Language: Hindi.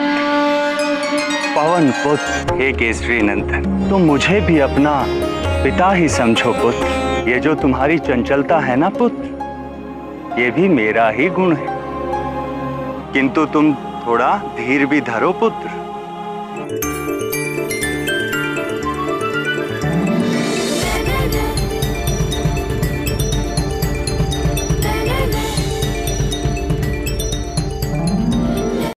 पवन पुत्र, हे केसरी नंदन, तुम मुझे भी अपना पिता ही समझो पुत्र। ये जो तुम्हारी चंचलता है ना पुत्र, ये भी मेरा ही गुण है, किंतु तुम थोड़ा धीर भी धरो पुत्र।